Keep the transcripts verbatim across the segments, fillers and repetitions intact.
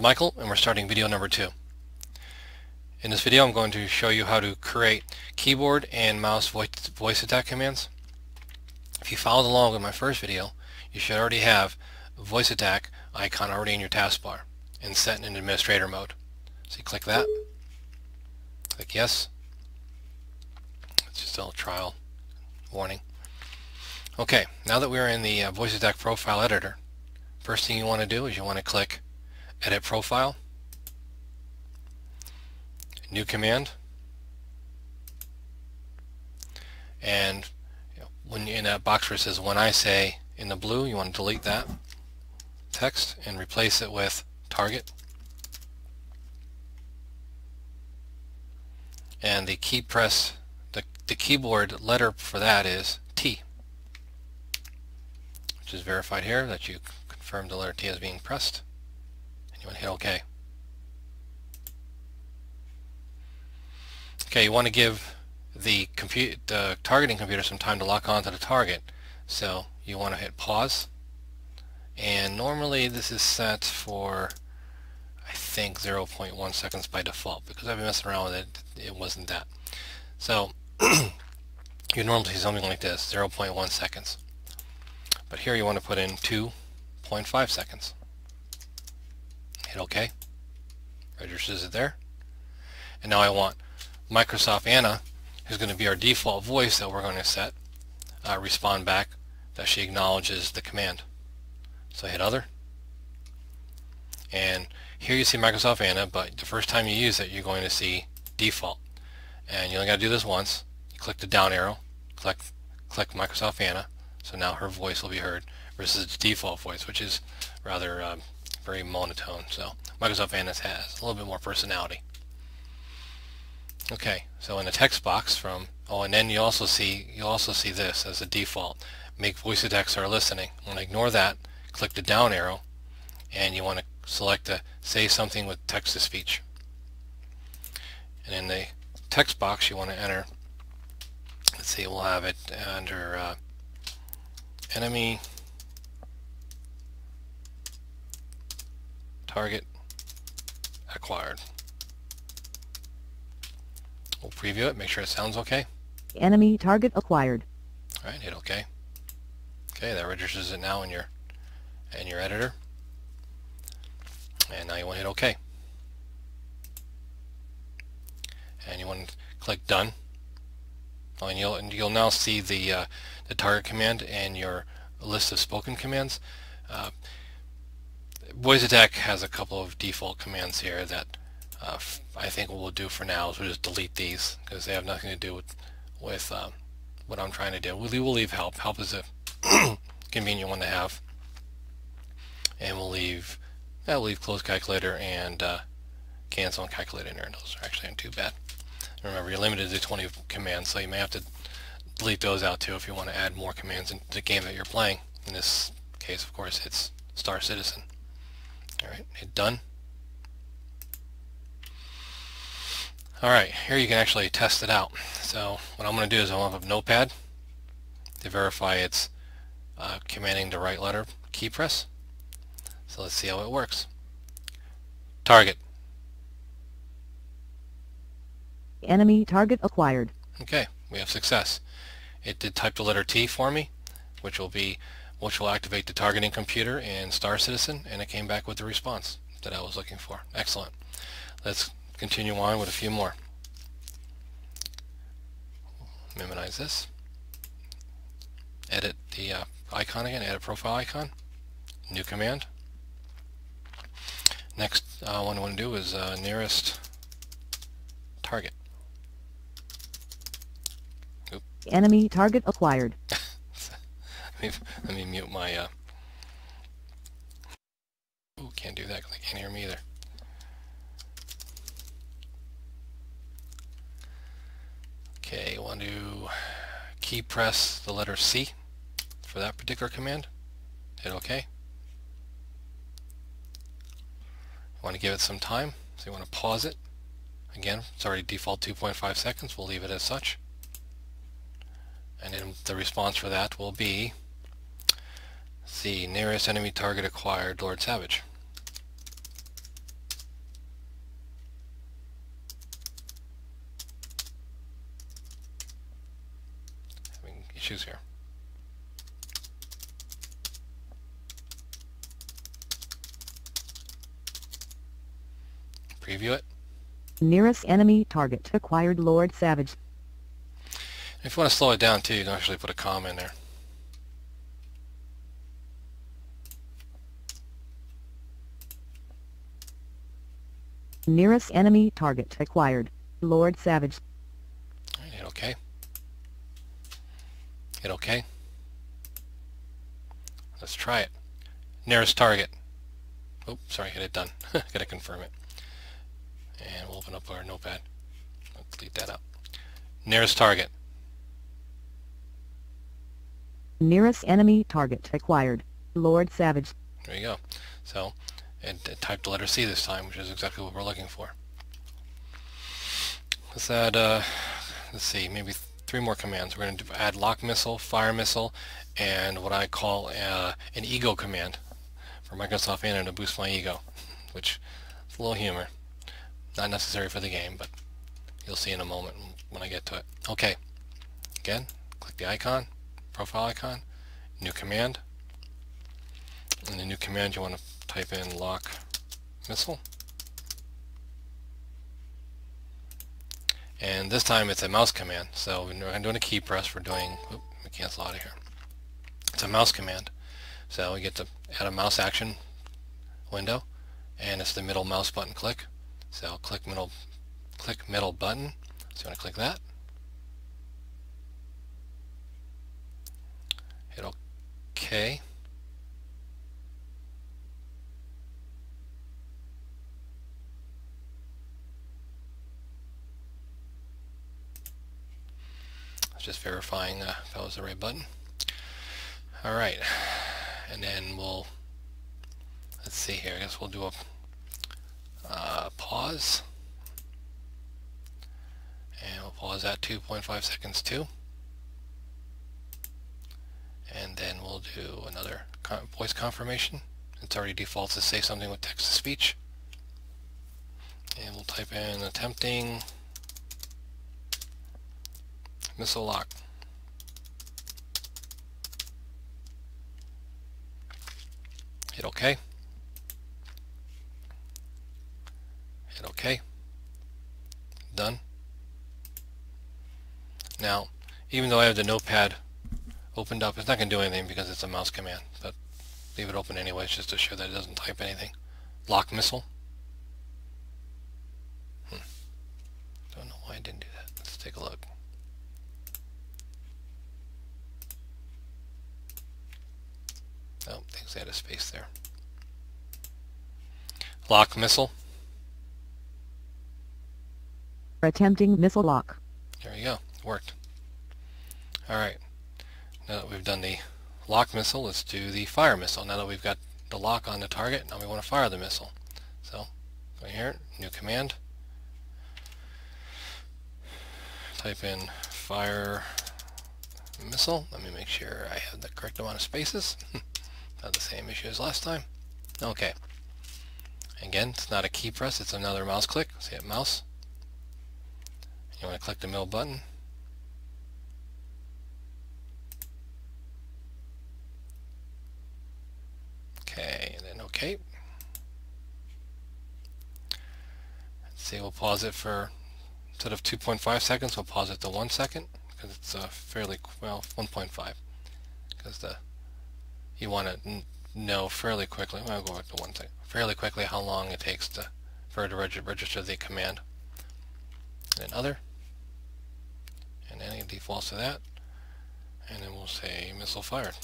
Michael, and we're starting video number two. In this video I'm going to show you how to create keyboard and mouse voice, voice attack commands. If you followed along with my first video, you should already have a voice attack icon already in your taskbar and set in administrator mode. So you click that, click yes. It's just a little trial warning. Okay, now that we're in the uh, voice attack profile editor, first thing you want to do is you want to click Edit Profile, New Command, and you know, when in that box where it says when I say in the blue, you want to delete that text and replace it with Target. And the key press, the, the keyboard letter for that is T, which is verified here that you confirm the letter T as being pressed. You want to hit OK. Okay, you want to give the compute the targeting computer some time to lock onto the target, so you want to hit pause, and normally this is set for I think zero point one seconds by default. Because I've been messing around with it, it wasn't that. So you normally see something like this, zero point one seconds, but here you want to put in two point five seconds. Hit OK. Registers it there. And now I want Microsoft Anna, who's going to be our default voice that we're going to set, uh, respond back that she acknowledges the command. So hit Other. And here you see Microsoft Anna, but the first time you use it, you're going to see Default. And you only got to do this once. You click the down arrow, click, click Microsoft Anna, so now her voice will be heard, versus its default voice, which is rather um, very monotone. So Microsoft Anna has a little bit more personality. Okay, so in the text box from oh, and then you also see you also see this as a default. Make voice attacks are listening. You want to ignore that. Click the down arrow, and you want to select the say something with text to speech. And in the text box, you want to enter. Let's see, we'll have it under uh, enemy target acquired. We'll preview it, make sure it sounds okay. Enemy target acquired. Alright, hit OK. Okay, that registers it now in your in your editor. And now you want to hit OK. And you want to click Done. Oh, and you'll and you'll now see the uh, the target command and your list of spoken commands. Uh, Voice Attack has a couple of default commands here that uh, I think what we'll do for now is we'll just delete these because they have nothing to do with, with uh, what I'm trying to do. We'll, we'll leave help. Help is a convenient one to have. And we'll leave yeah, we'll leave close calculator and uh, cancel and calculator in there. Those are actually not too bad. Remember, you're limited to twenty commands, so you may have to delete those out too if you want to add more commands into the game that you're playing. In this case, of course, it's Star Citizen. Alright, hit Done. Alright, here you can actually test it out. So what I'm going to do is I'll have a notepad to verify it's uh, commanding the right letter key press. So let's see how it works. Target. Enemy target acquired. Okay, we have success. It did type the letter T for me, which will be which will activate the targeting computer in Star Citizen, and it came back with the response that I was looking for. Excellent. Let's continue on with a few more. Minimize this. Edit the uh, icon again, edit profile icon. New command. Next uh, one I want to do is uh, nearest target. Oop. Enemy target acquired. let, me, let me mute my... Uh... Ooh, can't do that because I can't hear me either. Okay, I want to key press the letter C for that particular command. Hit OK. You want to give it some time, so you want to pause it. Again, it's already default two point five seconds. We'll leave it as such. And then the response for that will be C, nearest enemy target acquired, Lord Savage. issues here. Preview it. Nearest enemy target acquired, Lord Savage. If you want to slow it down too, you can actually put a comma in there. Nearest enemy target acquired, Lord Savage. All right, hit OK. Hit OK. Let's try it. Nearest target. Oh, sorry, hit it done. Gotta confirm it. And we'll open up our notepad. I'll delete that out. Nearest target. Nearest enemy target acquired, Lord Savage. There you go. So, and uh, type the letter C this time, which is exactly what we're looking for. Let's add, uh, let's see, maybe three more commands. We're going to add lock missile, fire missile, and what I call uh, an ego command for Microsoft Anna to boost my ego, which is a little humor. Not necessary for the game, but you'll see in a moment when I get to it. Okay. Again, click the icon, profile icon, new command. In the new command, you want to type in lock missile. And this time it's a mouse command. So we're not doing a key press. We're doing, oops, let me cancel out of here. It's a mouse command. So we get to add a mouse action window, and it's the middle mouse button click. So click middle, click middle button. So you want to click that. Hit OK. It's just verifying uh, if that was the right button. All right, and then we'll let's see here. I guess we'll do a Uh, pause, and we'll pause at two point five seconds too, and then we'll do another con voice confirmation. It's already defaults to say something with text to speech, and we'll type in attempting missile lock. Hit OK. Hit OK. Done. Now, even though I have the notepad opened up, it's not going to do anything because it's a mouse command, but leave it open anyways just to show that it doesn't type anything. Lock missile. Hmm. Don't know why I didn't do that. Let's take a look. Oh, thinks I had a space there. Lock missile. Attempting missile lock. There you go. Worked. Alright. Now that we've done the lock missile, let's do the fire missile. Now that we've got the lock on the target, now we want to fire the missile. So, go here, new command. Type in fire missile. Let me make sure I have the correct amount of spaces. Not the same issue as last time. Okay. Again, it's not a key press, it's another mouse click. See it, mouse. You want to click the middle button. Okay, and then OK. Let's see, we'll pause it for, instead of two point five seconds, we'll pause it to one second, because it's uh, fairly, well, one point five, because the you want to know fairly quickly, I'll go back to one second, fairly quickly how long it takes to, for it to reg register the command. And then other, and then it defaults to that, and then we'll say missile fired.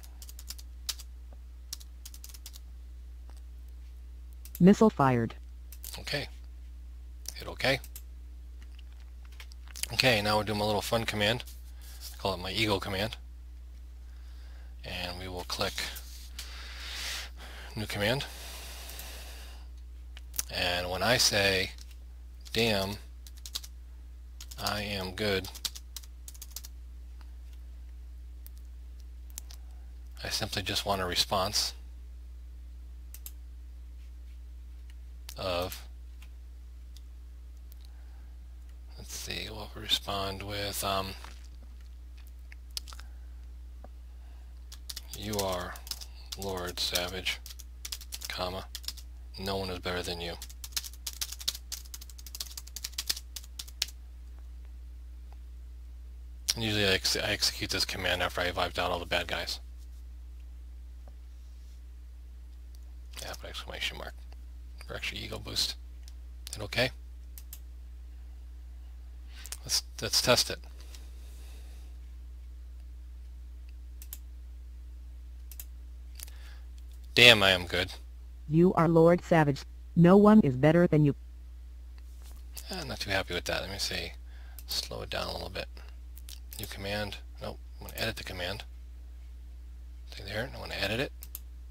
Missile fired. Okay. Hit OK. Okay, now we'll do my little fun command. I call it my ego command. And we will click new command. And when I say, damn, I am good, I simply just want a response of, let's see, we'll respond with, um, You are Lord Savage, comma, no one is better than you. And usually I, ex I execute this command after I've wiped out all the bad guys. Yeah, put exclamation mark for extra ego boost. Is that okay? Let's let's test it. Damn, I am good. You are Lord Savage. No one is better than you. I'm not too happy with that. Let me see. Slow it down a little bit. New command. Nope. I'm going to edit the command. Stay there. I want to edit it.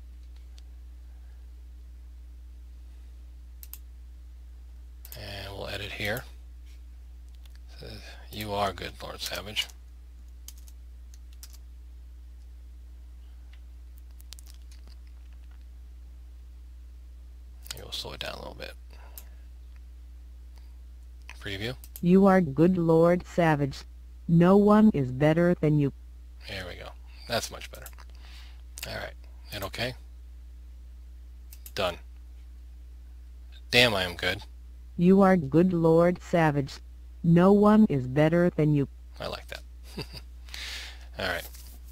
And we'll edit here. It says, you are good, Lord Savage. Maybe we'll slow it down a little bit. Preview. You are good, Lord Savage. No one is better than you. There we go. That's much better. Alright. Hit OK. Done. Damn, I am good. You are good, Lord Savage. No one is better than you. I like that. Alright.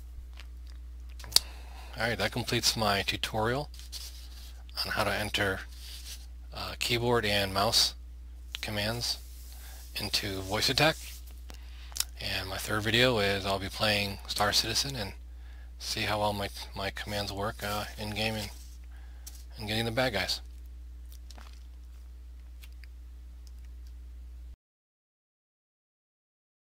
Alright, that completes my tutorial on how to enter uh, keyboard and mouse commands into VoiceAttack. And my third video is I'll be playing Star Citizen and see how well my, my commands work uh, in-game and, and getting the bad guys.